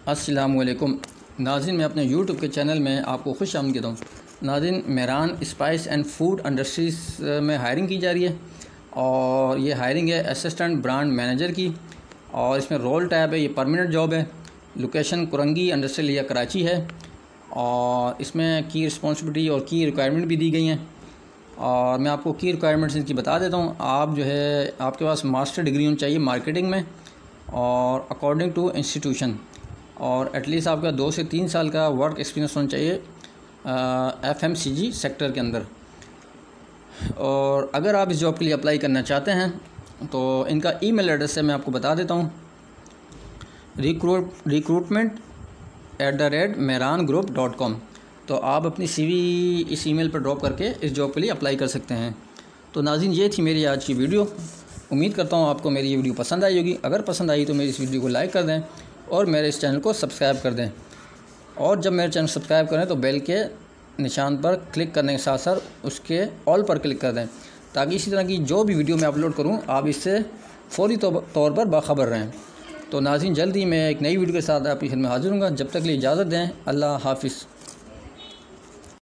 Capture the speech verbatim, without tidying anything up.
अस्सलामुअलैकुम नाज़रीन, मैं अपने यूट्यूब के चैनल में आपको खुश आमदीद कहता हूँ। नाज़रीन, Mehran spice and food industries में हायरिंग की जा रही है और ये हायरिंग है असिस्टेंट ब्रांड मैनेजर की, और इसमें रोल टाइप है, ये परमानेंट जॉब है। Location Korangi industrial area Karachi है और इसमें की रिस्पॉन्सिबिलिटी और की रिक्वायरमेंट भी दी गई हैं। और मैं आपको की रिक्वायरमेंट्स इनकी बता देता हूँ। आप जो है आपके पास मास्टर डिग्री होनी चाहिए मार्केटिंग में और अकॉर्डिंग टू इंस्टीट्यूशन, और एटलीस्ट आपका दो से तीन साल का वर्क एक्सपीरियंस होना चाहिए F M C G sector के अंदर। और अगर आप इस जॉब के लिए अप्लाई करना चाहते हैं तो इनका ईमेल एड्रेस है, मैं आपको बता देता हूँ, recruit recruitment at the rate Mehran group dot com. तो आप अपनी सीवी इस ईमेल पर ड्रॉप करके इस जॉब के लिए अप्लाई कर सकते हैं। तो नाज़रीन, ये थी मेरी आज की वीडियो। उम्मीद करता हूँ आपको मेरी ये वीडियो पसंद आई होगी। अगर पसंद आई तो मेरी इस वीडियो को लाइक कर दें और मेरे इस चैनल को सब्सक्राइब कर दें। और जब मेरे चैनल सब्सक्राइब करें तो बेल के निशान पर क्लिक करने के साथ साथ उसके ऑल पर क्लिक कर दें, ताकि इसी तरह की जो भी वीडियो मैं अपलोड करूं आप इससे फौरी तौर पर बाखबर रहें। तो नाज़रीन, जल्दी मैं एक नई वीडियो के साथ आपकी खिदमत में हाजिर हूँगा। जब तक के लिए इजाज़त दें। अल्लाह हाफ़िज़।